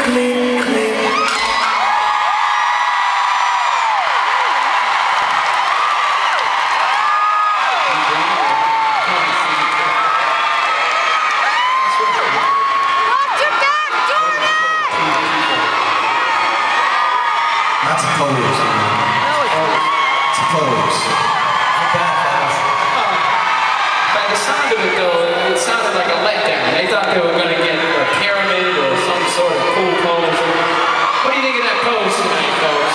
That's a pose. It's a pose. By the sound of it though, it sounded like a letdown. They thought they were going to get a pyramid or some sort of cool pose. What do you think of that pose tonight, folks?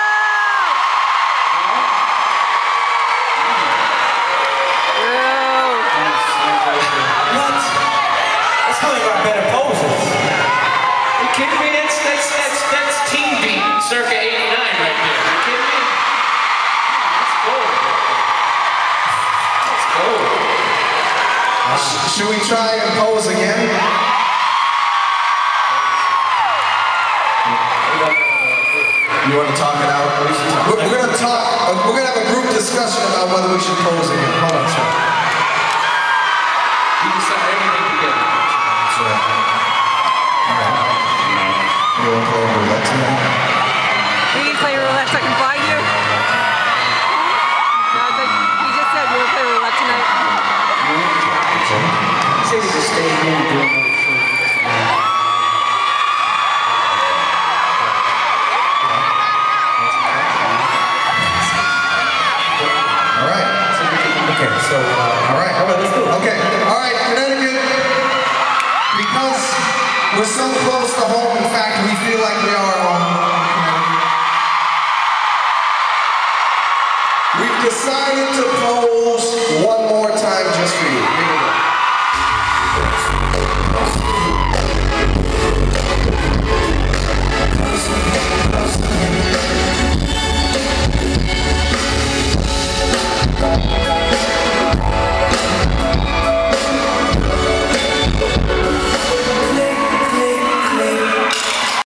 What? That's one of our better poses. You kidding me? That's Team Beat circa 89 right there. You kidding me? That's gold. That's gold. Should we try and pose again? You want to talk it out? We're going to talk. We're going to have a group discussion about whether we should pose again. Hold on, sir.